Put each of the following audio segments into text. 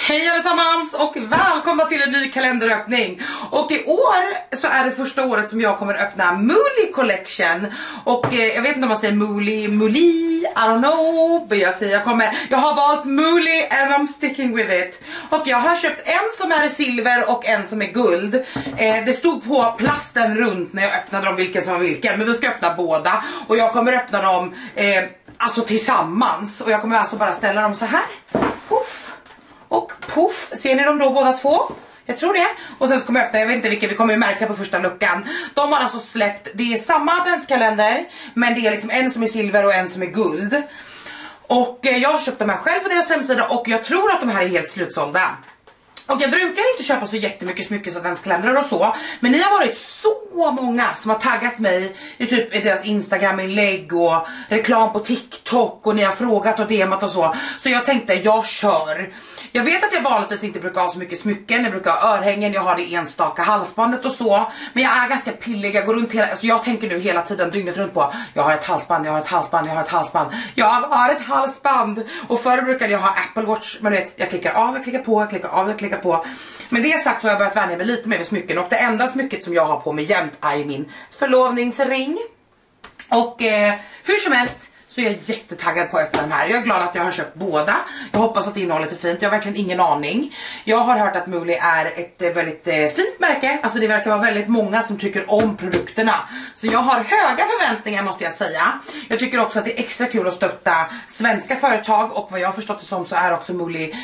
Hej allesammans och välkomna till en ny kalenderöppning. Och i år så är det första året som jag kommer öppna Muli Collection. Och jag vet inte om man säger Muli, I don't know. Men jag har valt Muli and I'm sticking with it. Och jag har köpt en som är i silver och en som är guld. Det stod på plasten runt när jag öppnade dem vilken som var vilken. Men vi ska öppna båda. Och jag kommer öppna dem alltså tillsammans. Och jag kommer alltså bara ställa dem så här. Puff. Och puff, ser ni dem då båda två? Jag tror det. Och sen så kommer jag öppna, jag vet inte vilken, vi kommer ju märka på första luckan. De har alltså släppt, det är samma adventskalender, men det är liksom en som är silver och en som är guld. Och jag har köpt de här själv på deras hemsida och jag tror att de här är helt slutsålda. Och jag brukar inte köpa så jättemycket smyckesadventskalendrar och så. Men ni har varit så många som har taggat mig i typ i deras Instagram-inlägg och reklam på TikTok. Och ni har frågat och demat och så. Så jag tänkte, jag kör. Jag vet att jag vanligtvis inte brukar ha så mycket smycken. Jag brukar ha örhängen, jag har det enstaka halsbandet och så. Men jag är ganska pillig, jag går runt hela... Alltså jag tänker nu hela tiden dygnet runt på jag har ett halsband, jag har ett halsband, jag har ett halsband. Jag har ett halsband. Och förr brukade jag ha Apple Watch. Men vet, jag klickar av, jag klickar på, jag klickar av, jag klickar på. Men det sagt så har jag börjat vänja mig lite mer vid smycken. Och det enda smycket som jag har på mig jämt är min förlovningsring. Och hur som helst så är jag jättetaggad på att öppna de här. Jag är glad att jag har köpt båda. Jag hoppas att innehållet är fint. Jag har verkligen ingen aning. Jag har hört att Muli är ett väldigt fint märke. Alltså det verkar vara väldigt många som tycker om produkterna. Så jag har höga förväntningar måste jag säga. Jag tycker också att det är extra kul att stötta svenska företag. Och vad jag har förstått det som så är också Muli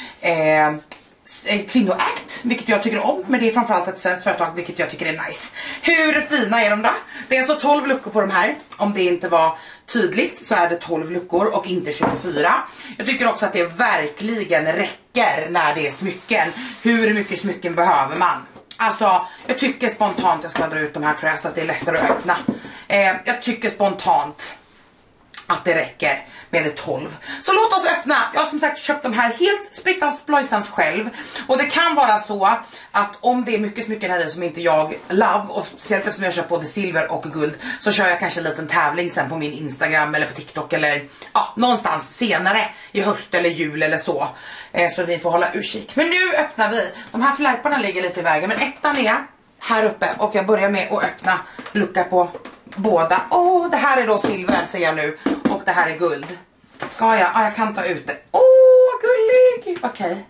kvinnoägt, vilket jag tycker om. Men det är framförallt ett svenskt företag, vilket jag tycker är nice. Hur fina är de då? Det är alltså 12 luckor på de här. Om det inte var tydligt så är det 12 luckor och inte 24. Jag tycker också att det verkligen räcker när det är smycken. Hur mycket smycken behöver man? Alltså, jag tycker spontant, jag ska dra ut de här tror jag så att det är lättare att öppna. Jag tycker spontant att det räcker med det 12. Så låt oss öppna. Jag har som sagt köpt de här helt splittans splojsans själv. Och det kan vara så att om det är mycket smycken här i som inte jag love, och speciellt eftersom jag köpt både silver och guld, så kör jag kanske en liten tävling sen på min Instagram eller på TikTok eller ja, någonstans senare i höst eller jul eller så. Så ni får hålla utkik. Men nu öppnar vi. De här flärparna ligger lite i vägen, men ettan är här uppe och jag börjar med att öppna lucka på båda. Det här är då silver ser jag nu. Och det här är guld. Ska jag? Jag kan ta ut det. Gullig! Okej.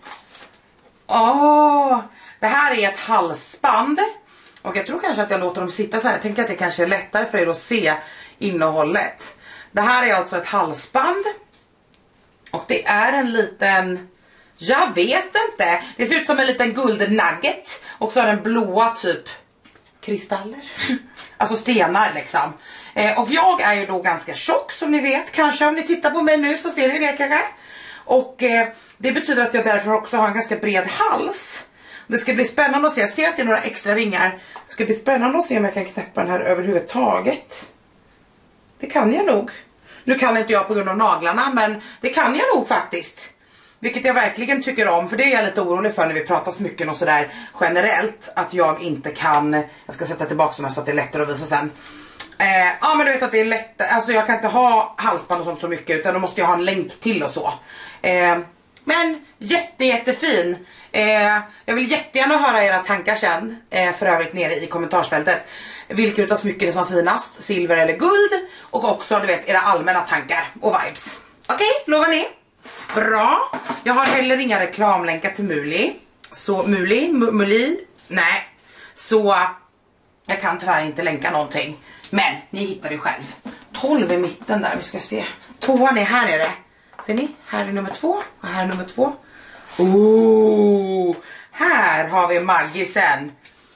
Det här är ett halsband. Och jag tror kanske att jag låter dem sitta så här. Jag tänker att det kanske är lättare för er att se innehållet. Det här är alltså ett halsband. Och det är en liten... Jag vet inte. Det ser ut som en liten guldnugget. Och så har den blåa typ kristaller. Alltså stenar liksom. Och jag är ju då ganska tjock som ni vet. Kanske om ni tittar på mig nu så ser ni det kanske. Och det betyder att jag därför också har en ganska bred hals. Det ska bli spännande att se. Jag ser att det är några extra ringar. Det ska bli spännande att se om jag kan knäppa den här överhuvudtaget. Det kan jag nog. Nu kan inte jag på grund av naglarna, men det kan jag nog faktiskt. Vilket jag verkligen tycker om, för det är jag lite orolig för när vi pratar smycken och sådär generellt. Att jag inte kan, jag ska sätta tillbaka sådana så att det är lättare att visa sen. Ja men du vet att det är lätt, alltså jag kan inte ha halsband och sånt så mycket utan då måste jag ha en länk till och så. Men jättefin. Jag vill jättegärna höra era tankar sen, för övrigt nere i kommentarsfältet. Vilka utav smycken är som finast, silver eller guld. Och också du vet era allmänna tankar och vibes. Okej, lovar ni? Bra. Jag har heller inga reklamlänkar till Muli. Så Muli, nej. Så jag kan tyvärr inte länka någonting. Men ni hittar det själv. 12 i mitten där, vi ska se. 2:an är här nere. Ser ni? Här är nummer 2 och här är nummer 2. Här har vi Maggisen.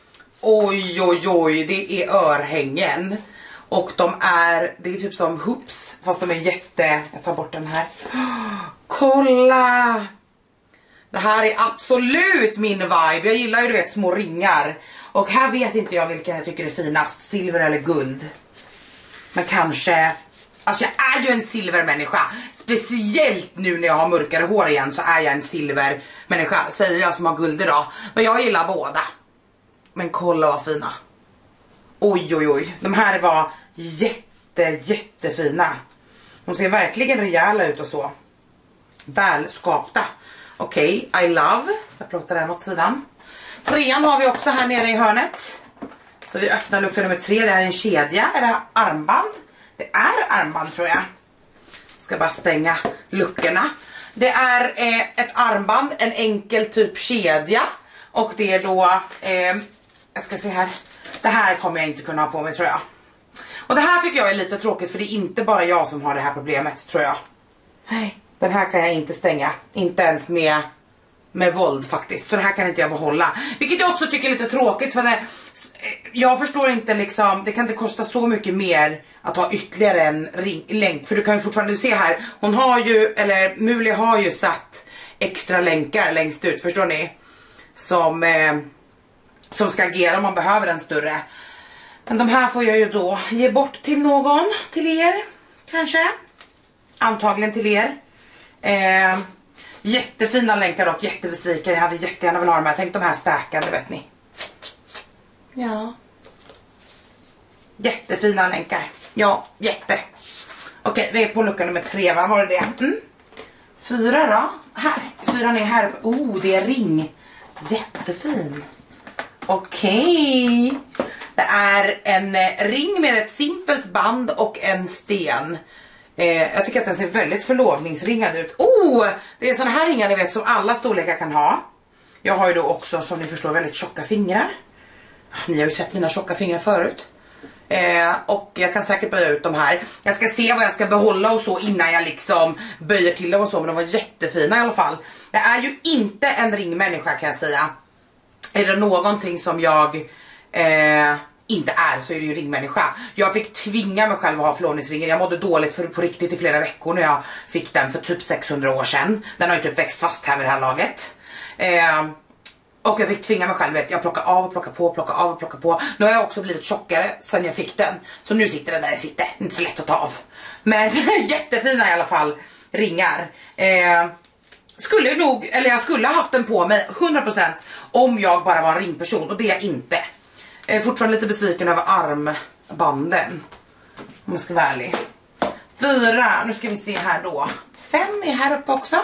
Oj, det är örhängen. Och det är typ som hoops, fast de är jag tar bort den här. Kolla! Det här är absolut min vibe. Jag gillar ju du vet små ringar. Och här vet inte jag vilken jag tycker är finast, silver eller guld. Men kanske... Alltså jag är ju en silvermänniska. Speciellt nu när jag har mörkare hår igen så är jag en silvermänniska. Säger jag som har guld idag. Men jag gillar båda. Men kolla vad fina. Oj. De här var jättefina. De ser verkligen rejäla ut och så. Välskapta. Okej, I love. Jag plockar den åt sidan. 3:an har vi också här nere i hörnet. Så vi öppnar lucka nummer 3. Det är en kedja. Är det armband? Det är armband tror jag. Ska bara stänga luckorna. Det är ett armband. En enkel typ kedja. Och det är då... jag ska se här. Det här kommer jag inte kunna ha på mig tror jag. Och det här tycker jag är lite tråkigt. För det är inte bara jag som har det här problemet tror jag. Nej. Den här kan jag inte stänga. Inte ens med våld faktiskt. Så det här kan inte jag behålla. Vilket jag också tycker är lite tråkigt. För jag förstår inte liksom. Det kan inte kosta så mycket mer att ha ytterligare en länk. För du kan ju fortfarande se här. Hon har ju, eller Muli har ju satt extra länkar längst ut. Förstår ni? Som ska agera om man behöver en större. Men de här får jag ju då ge bort till någon. Till er kanske. Antagligen till er. Jättefina länkar dock, jättebesviken. Jag hade jättegärna velat ha de här. Tänk de här stäkande, vet ni. Ja. Jättefina länkar. Ja, jätte. Okej, vi är på lucka nummer 3, va? Var det det? 4 då? Här. 4 är här uppe. Oh, det är ring. Jättefin. Okej. Det är en ring med ett simpelt band och en sten. Jag tycker att den ser väldigt förlovningsringad ut. Det är såna här ringar ni vet som alla storlekar kan ha. Jag har ju då också som ni förstår väldigt tjocka fingrar. Ni har ju sett mina tjocka fingrar förut. Och jag kan säkert böja ut de här. Jag ska se vad jag ska behålla och så innan jag liksom böjer till dem och så. Men de var jättefina i alla fall. Det är ju inte en ringmänniska kan jag säga. Är det någonting som jag inte är så är det ju ringmänniska. Jag fick tvinga mig själv att ha förlovningsringen. Jag mådde dåligt för på riktigt i flera veckor när jag fick den för typ 600 år sedan. Den har ju typ växt fast här vid det här laget. Och jag fick tvinga mig själv, vet jag plockar av och plockar på, plockar av och plockar på. Nu har jag också blivit tjockare sen jag fick den. Så nu sitter den där jag sitter, inte så lätt att ta av. Men jättefina i alla fall ringar. Jag skulle ha haft den på mig 100% om jag bara var en ringperson. Och det är jag inte. Jag är fortfarande lite besviken över armbanden. Om jag ska vara ärlig. 4, nu ska vi se här då. 5 är här uppe också.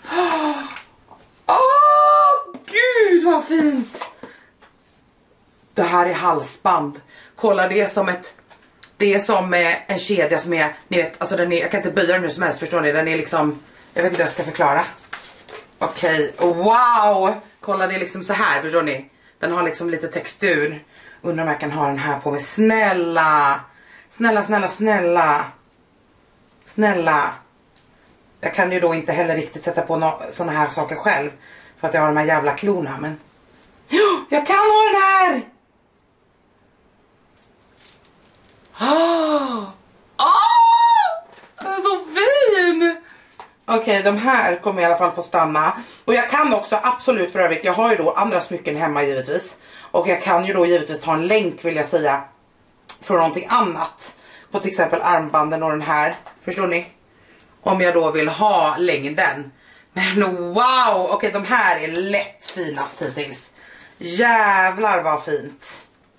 Gud vad fint. Det här är halsband. Kolla, det är som en kedja som är, ni vet, alltså den är, jag kan inte böja den hur som helst, förstår ni? Den är liksom, jag vet inte hur jag ska förklara. Okej, wow. Kolla, det är liksom så här, förstår ni? Den har liksom lite textur. Undrar om jag kan ha den här på mig. Snälla. Snälla. Jag kan ju då inte heller riktigt sätta på såna här saker själv. För att jag har de här jävla klorna. Men jag kan ha den här. Den är så fin. Okej, de här kommer i alla fall få stanna. Och jag kan också absolut för övrigt. Jag har ju då andra smycken hemma givetvis. Och jag kan ju då givetvis ta en länk vill jag säga. Från någonting annat. På till exempel armbanden och den här. Förstår ni? Om jag då vill ha längden. Men wow! Okej, de här är lätt finast hittills. Jävlar vad fint.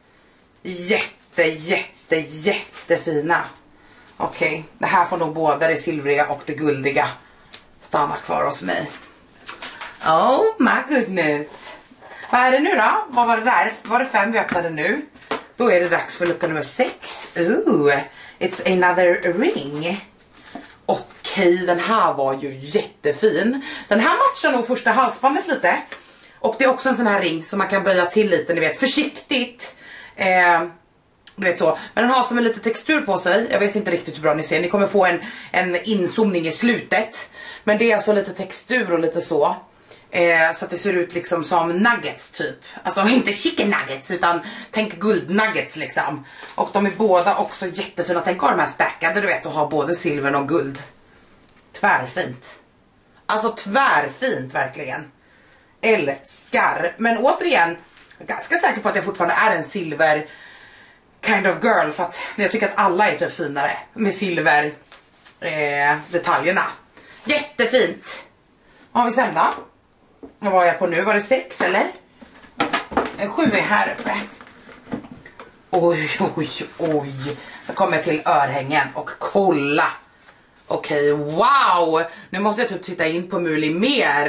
Jättefina. Okej, det här får nog båda det silvriga och det guldiga stanna kvar hos mig. Oh my goodness. Vad är det nu då? Vad var det där? Var det 5 vi öppnade nu? Då är det dags för lucka nummer 6. Ooh, it's another ring. Okej, den här var ju jättefin. Den här matchar nog första halsbandet lite. Och det är också en sån här ring som man kan böja till lite, ni vet, försiktigt. Du vet så. Men den har som en lite textur på sig. Jag vet inte riktigt hur bra ni ser. Ni kommer få en inzoomning i slutet. Men det är alltså lite textur och lite så. Så att det ser ut liksom som nuggets typ. Alltså inte chicken nuggets utan tänk guldnuggets liksom. Och de är båda också jättefina. Tänk ha de här stackade, du vet, och ha både silver och guld. Tvärfint. Alltså tvärfint verkligen. Älskar. Men återigen, jag är ganska säker på att jag fortfarande är en silver kind of girl. För att jag tycker att alla är typ finare med silver detaljerna. Jättefint. Vad har vi sen då? Vad var jag på nu? Var det 6 eller? 7 är här uppe. Oj. Så kommer jag till örhängen och kolla. Okej, wow. Nu måste jag typ titta in på Muli mer.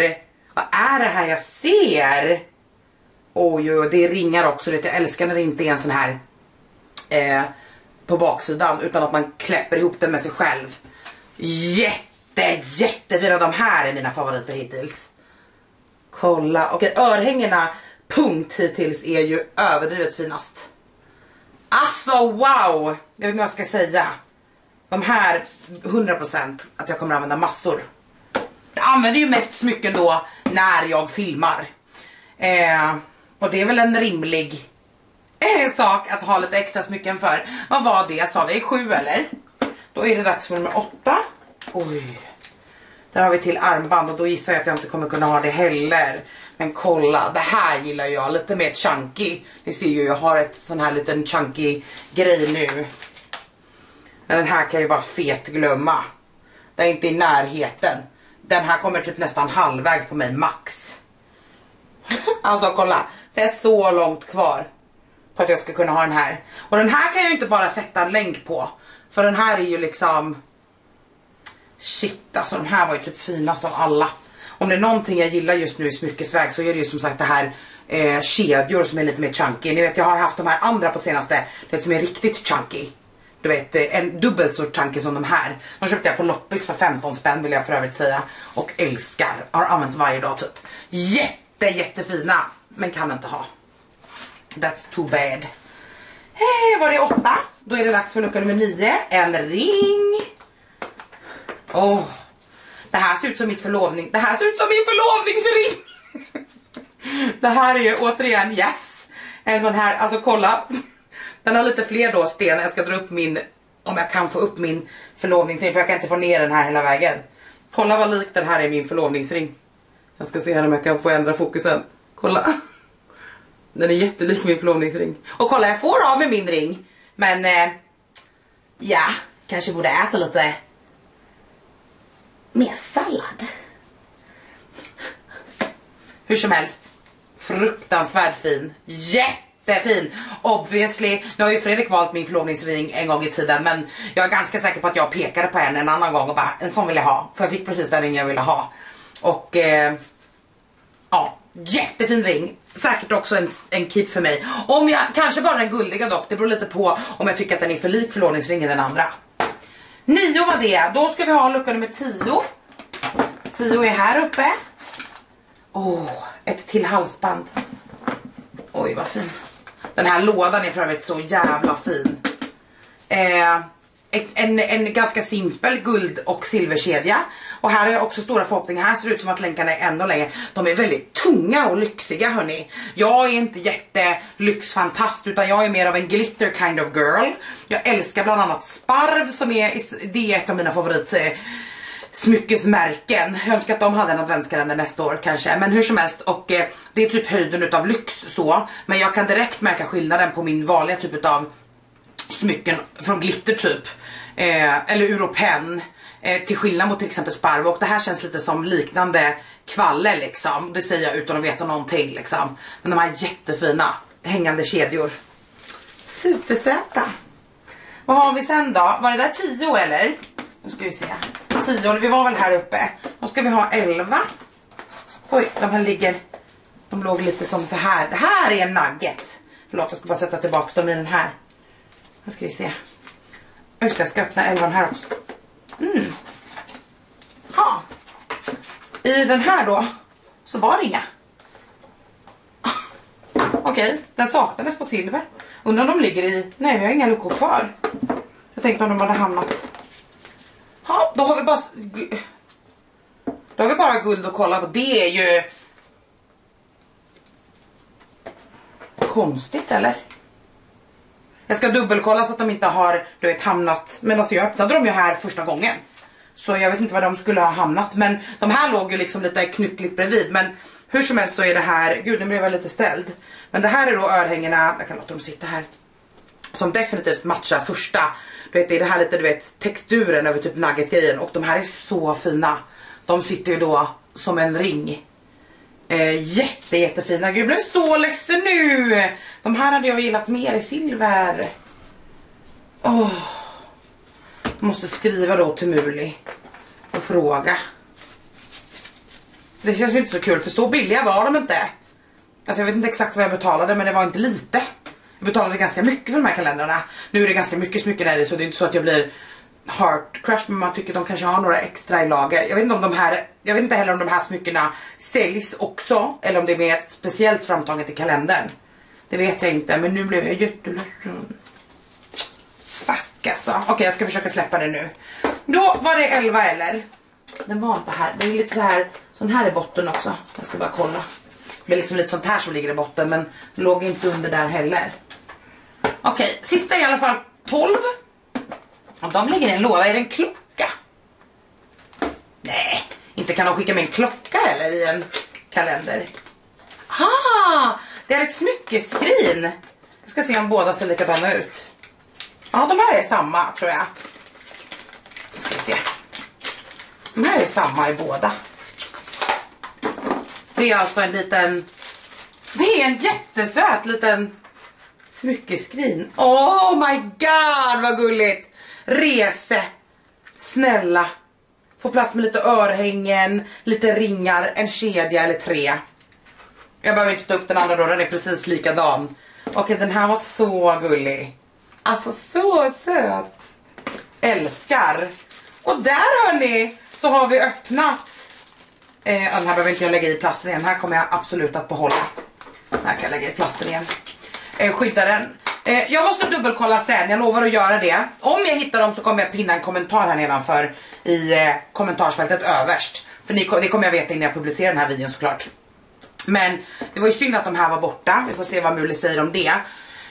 Vad är det här jag ser? Oj, det ringar också. Jag älskar när det inte är en sån här på baksidan, utan att man kläpper ihop den med sig själv. Jättefina. De här är mina favoriter hittills. Kolla. Okej, örhängena punkt hittills är ju överdrivet finast. Alltså wow. Jag vet inte vad jag ska säga. De här 100% att jag kommer använda massor. Jag använder ju mest smycken då när jag filmar. Och det är väl en rimlig sak att ha lite extra smycken för. Vad var det? Sa vi 7 eller? Då är det dags för nummer 8. Oj. Där har vi till armband och då gissar jag att jag inte kommer kunna ha det heller. Men kolla, det här gillar jag. Lite mer chunky. Ni ser ju, jag har ett sån här liten chunky grej nu. Men den här kan jag ju bara fet glömma. Det är inte i närheten. Den här kommer typ nästan halvvägs på mig max. Alltså kolla, det är så långt kvar på att jag ska kunna ha den här. Och den här kan jag ju inte bara sätta en länk på. För den här är ju liksom... Shit, alltså de här var ju typ finast av alla. Om det är någonting jag gillar just nu i smyckesväg så är det ju som sagt det här kedjor som är lite mer chunky. Ni vet, jag har haft de här andra på senaste, det som är riktigt chunky. Du vet, en dubbelt så chunky som de här. De köpte jag på loppis för 15 spänn vill jag för övrigt säga. Och älskar, har använt varje dag typ. Jättefina, men kan inte ha. That's too bad. Var det 8? Då är det dags för lucka nummer 9. En ring. Det här ser ut som mitt förlovning. Det här ser ut som min förlovningsring. Det här är ju återigen yes. En sån här, alltså kolla. Den har lite fler då stenar. Jag ska dra upp min, om jag kan få upp min förlovningsring, för jag kan inte få ner den här hela vägen. Kolla vad lik den här är min förlovningsring. Jag ska se här om jag kan få ändra fokusen. Kolla. Den är jättelik min förlovningsring. Och kolla, jag får av med min ring. Men ja, kanske borde äta lite mer sallad. Hur som helst, fruktansvärt fin. Jättefin. Obviously, nu har ju Fredrik valt min förlovningsring en gång i tiden, men jag är ganska säker på att jag pekade på en annan gång och bara, en sån vill jag ha. För jag fick precis den ring jag ville ha. Och ja, jättefin ring. Säkert också en keep för mig. Om jag, kanske bara den guldiga dock, det beror lite på om jag tycker att den är för lik förlovningsringen den andra. 9 var det. Då ska vi ha lucka nummer 10. 10 är här uppe. Ett till halsband. Oj, vad fin. Den här lådan är för övrigt så jävla fin. En ganska simpel guld- och silverkedja. Och här har jag också stora förhoppningar. Här ser det ut som att länkarna är ännu längre. De är väldigt tunga och lyxiga, hörni. Jag är inte jättelyxfantast, utan jag är mer av en glitter kind of girl. Jag älskar bland annat Sparv, som det är ett av mina favoritsmyckesmärken. Jag önskar att de hade en adventskalender nästa år kanske. Men hur som helst, och det är typ höjden utav lyx så. Men jag kan direkt märka skillnaden på min vanliga typ utav smycken från glitter typ. Eller Europen. Till skillnad mot till exempel Sparv. Och det här känns lite som liknande kvalle liksom. Det säger jag utan att veta någonting liksom. Men de här jättefina hängande kedjor. Supersöta. Vad har vi sen då? Var det där 10 eller? Nu ska vi se. 10, vi var väl här uppe. Då ska vi ha 11. Oj, de här ligger. De låg lite som så här. Det här är en nugget. Förlåt, jag ska bara sätta tillbaka dem i den här. Nu ska vi se. Just, jag ska öppna 11 här också. Ja. I den här då så var det inga. Okej, den saknades på silver. Undrar om de ligger i... Nej, vi har inga luckor kvar. Jag tänkte om de hade hamnat. Ja, då har vi bara guld att kolla på. Det är ju konstigt, eller? Jag ska dubbelkolla så att de inte har, du vet, hamnat. Men alltså jag öppnade dem ju här första gången. Så jag vet inte var de skulle ha hamnat. Men de här låg ju liksom lite knyckligt bredvid. Men hur som helst så är det här... Gud, nu blev jag lite ställd. Men det här är då örhängena... Jag kan låta dem sitta här. Som definitivt matchar första. Du vet, det är det här lite, du vet, texturen över typ nugget-grejen. Och de här är så fina. De sitter ju då som en ring. Jättefina. Gud, jag blev så ledsen nu. De här hade jag gillat mer i silver. Jag måste skriva då till Muli och fråga. Det känns ju inte så kul, för så billiga var de inte. Alltså jag vet inte exakt vad jag betalade, men det var inte lite. Jag betalade ganska mycket för de här kalendrarna. Nu är det ganska mycket smycken där i, så det är inte så att jag blir heart crash, men man tycker de kanske har några extra i lager. Jag vet inte om de här, jag vet inte heller om de här smyckena säljs också, eller om det är med ett speciellt framtaget i kalendern. Det vet jag inte, men nu blev jag jätteledsen. Fuck alltså. Okej, jag ska försöka släppa det nu. Då var det 11 eller. Den var inte här. Det är lite så här, sån här i botten också. Jag ska bara kolla. Det är liksom lite sånt här som ligger i botten, men låg inte under där heller. Okej, sista i alla fall 12. Och de ligger i en låda. Är det en klocka? Nej, inte kan de skicka med en klocka eller i en kalender. Det är ett smyckeskrin. Jag ska se om båda ser likadana ut. Ja, de här är samma tror jag. Nu ska vi se. De här är samma i båda. Det är alltså en liten... Det är en jättesöt liten smyckeskrin. Oh my god, vad gulligt. Rese. Snälla. Få plats med lite örhängen, lite ringar, en kedja eller 3. Jag behöver inte ta upp den andra då, den är precis likadan. Okej, den här var så gullig. Alltså så söt. Älskar. Och där hörni, så har vi öppnat. Den här behöver inte jag lägga i plasten igen. Här kommer jag absolut att behålla. Här kan jag lägga i plasten igen. Skydda den. Jag måste dubbelkolla sen, jag lovar att göra det. Om jag hittar dem så kommer jag pinna en kommentar här nedanför i kommentarsfältet överst. För det kommer jag veta innan jag publicerar den här videon såklart. Men det var ju synd att de här var borta. Vi får se vad Muli säger om det.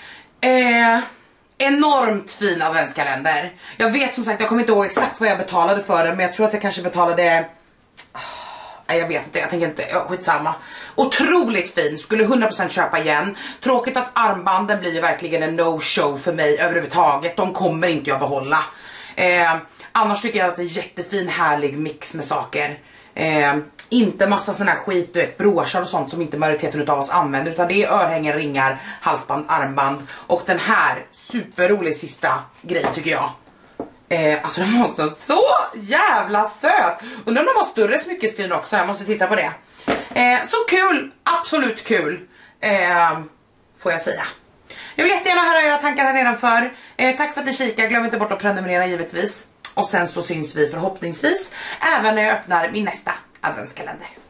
Enormt fin adventskalender. Jag vet som sagt, jag kommer inte ihåg exakt vad jag betalade för den, men jag tror att jag kanske betalade... Jag vet inte, jag tänker inte, skitsamma. Otroligt fin, skulle 100% köpa igen. Tråkigt att armbanden blir ju verkligen en no-show för mig överhuvudtaget. De kommer inte jag behålla. Annars tycker jag att det är en jättefin, härlig mix med saker. Inte massa sån här skit, du vet, broschar och sånt som inte majoriteten av oss använder. Utan det är örhängen, ringar, halsband, armband. Och den här, superrolig sista grej tycker jag. Alltså den var också så jävla söt. Undrar om de har större smyckeskrin också. Jag måste titta på det. Så kul, absolut kul. Får jag säga. Jag vill jättegärna höra era tankar här nedanför. Tack för att ni kikar, glöm inte bort att prenumerera givetvis. Och sen så syns vi förhoppningsvis även när jag öppnar min nästa adventskalender.